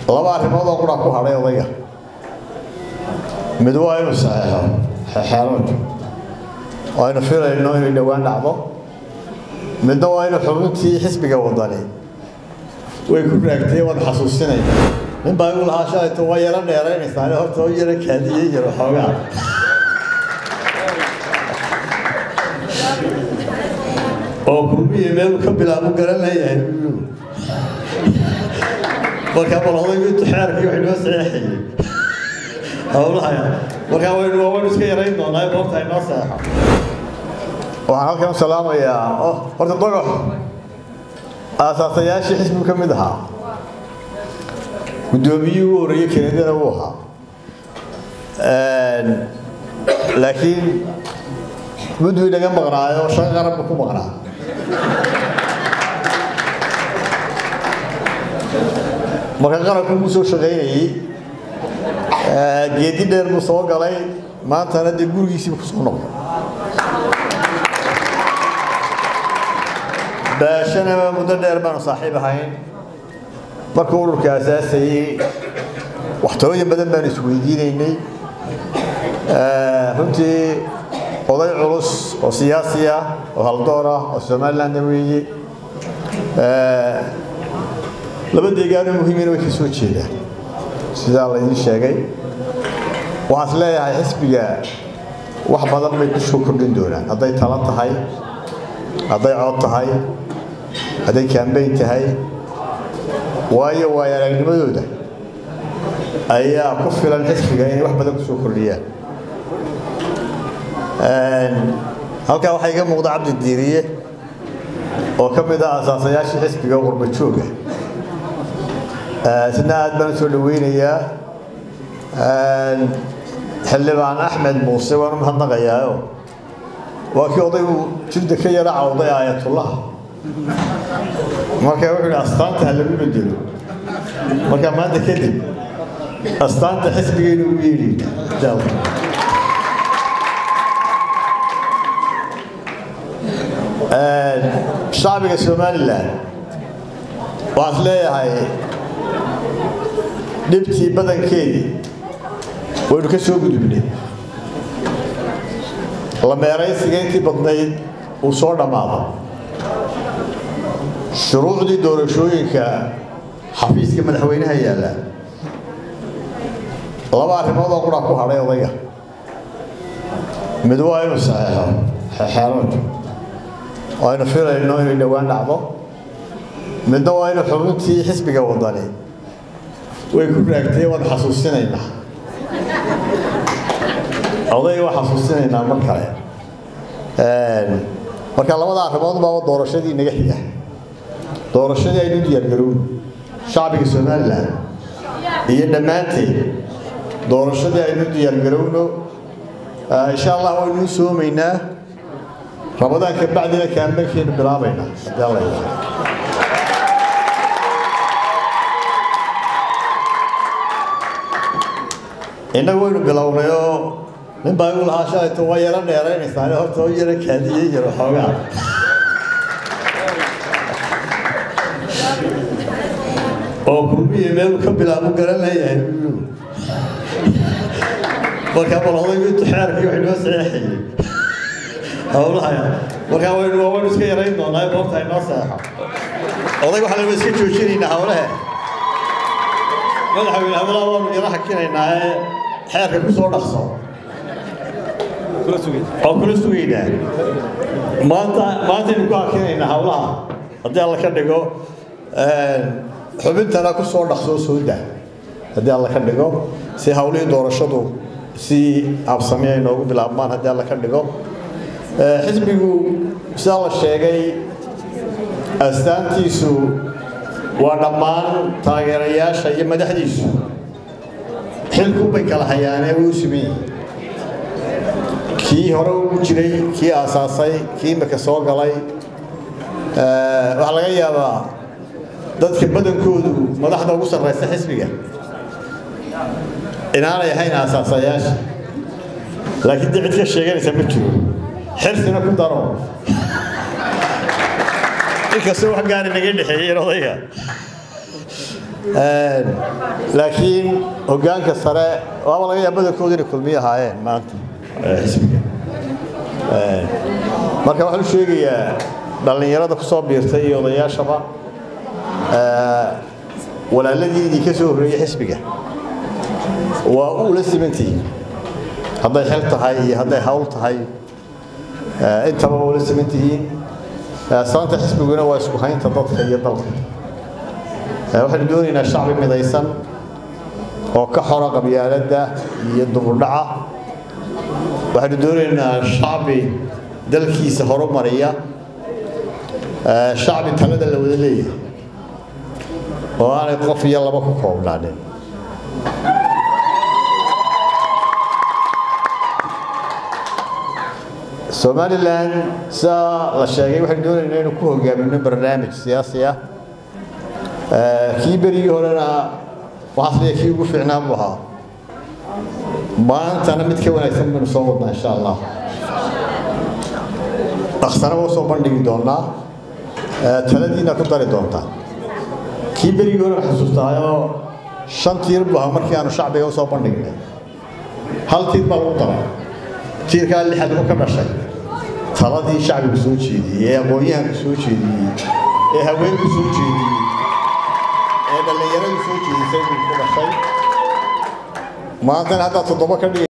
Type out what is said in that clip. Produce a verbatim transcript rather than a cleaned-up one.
laba arrimood oo qura ku haray odayga mid waa inuu saxeexo xeerarka oo aynu filayno inay dhawaan dhacdo midna waa inuu xubintii xisbiga wadani way ku raagtay wad xasuusinayna min baa uu lahaa shaayto waa yara dheeraynaysaa horta oo yara kaadiyay yara xoogaa oo kulmiye meel ka bilaabo garan leeyahay marka balooday intu xeerkii wax loo saxeexay hawlaha marka waynu waan iska yareyn doonaa goobta ay noo saxeexo waxaan halkan salaamayaa oo horta dogox asaasayaashii xisbiga ka mid ahaa gudoomiyuu u horeeyay Keeniyada uu ahaa laakiin muddo inaga maqnaayo shan qarab ku maqnaa marka qarabku uu soo shaqeynayay geedi dheer uu soo galay maanta dib gurigiisa ku soo noqday baashana muddo dheer baan saaxiib ahayn markuu ururka asaasay waxtooyin badan baan isweydiinaynay runtii oday culus oo siyaasi ah oo haldoor ah oo Soomaaliland weeyay laba deegaan muhiim ah oo ka soo jeeda sida la idin sheegay waxaan leeyahay xisbiga wax badan bay ku soo kordhin doonaan haday tala tahay haday cod tahay haday campaign tahay waayo waa aragnimadooda ayaa ku filan xisbiga in wax badan ku soo kordhiyaan halka waxa iga muuqda Cabdi Diiriye oo ka mid ah asaasayaashii xisbiga qurba jooga sidna aad baan soo dhaweynayaa xildhibaan Axmed Muuse waan mahadnaqayaa waa kii odaygu jidda ka yara cawday aayatullah marka wuxuu astaanta lagu bedelo marka maanta kadib astaanta xisbigeenu u yeeli jaaw shacbiga Soomaaliland waxa leeyahay dibtii badankeedii waynu ka soo gudubnay la meeraysiga intii badnayd uu soo dhamaado shuruucdii doorashooyinka xafiiska madaxweynaha yaala laba arrimood oo qura ku haray odayga mid waa inuu saxeexo xeerarka oo aynu filayno inay dhawaan dhacdo midna waa inuu xubintii xisbiga wadani way ku raagtay wad xasuusinayna oday wax xasuusinayna mar kale marka labada arrimood baa doorashadii naga xiga doorashadii ay diyaar garoon shacbiga Soomaaliland iyo dhamaanteed doorashadii ay diyaar garoono insha Allah waynu soomeynaa Ramadan ka bacdina campaign bilaabayna yalla inagu waynu bilownayo min baa uu lahaa shaayto waa yara dheeraynaysaa horta oo yara kaadiyay yara xoogaa oo kulmiye meel ka bilaabo garan leeyahay marka balooday intu xeerkii wax loo saxeexay hawlaha marka waynu waan iska yareyn doonaa goobta ay noo saxeexo oday waxa la iska joojinaynaa hawlaha madaxweynaha hawlaha waan yara xakinaynaa xeerka ku soo dhaqso kula sugay oo kula sugayna maanta maanta inuu ku xakinaynaa hawlaha hadii alla ka dhigo xubintana ku soo dhaqso soo daa hadii alla ka dhigo si hawlihii doorashadu si absamay noogu bilaabmaan hadii alla ka dhigo xisbigu sida la sheegay astaantiisu waa dhammaan taageerayaasha iyo madaxdiisu xilku bay kala hayaan uu simin kii hore u jiray kii asaasay kii marka soo galay waxa laga yaabaa dadka badankoodu madaxda ugu sarreysa xisbiga inaanay ahayn asaasayaasha laakiin dad ka sheeganaysa ma jiro xirfina ku daro inkastoo wax gaar naga dhexeeyay odayga لكن هجان كسرة والله يا بدر كودين كلمية هاي ما أنت حسبك marka waxa uu sheegayaa dhalinyarada ku soo biirtay iyo odayaashaba ee walaaladii ka soo horeeyay xisbiga waa uu la simantii haday xil tahay iyo haday hawl tahay ee intaba uu la simantii saanta xisbiguna waa isku haynta dadka iyo dalka ee waxaan doonaynaa shacbi midaysan oo ka xora qabyaaladda iyo dubudhaca waxaan doonaynaa shacbi dalkiisa horumariya shacbi talada la wada leeyahay oo aanay qof iyo laba ku koobnaanin Somaliland saa la sheegay waxaan doonaynaa inuu ku hogaamino barnaamij siyaasi ah kii berigii horena waxaa kii ugu fiicnaan buu ahaa maantana mid ka wanaagsan baynu soo wadnaa insha allah أخسرنا وصل بندقي دونا ثلاثين أكو داري دونا كيبري يقول حسوسته يا شن تير بها مركي أنا شعبي وصل بندقي هل تير بالوطن تير كان اللي حد مكمل شيء ثلاثين شعبي بسوي شيء يا أبويها بسوي شيء يا هواي بسوي شيء يا اللي يرى بسوي شيء يسوي كل شيء ما أنت هذا تطبق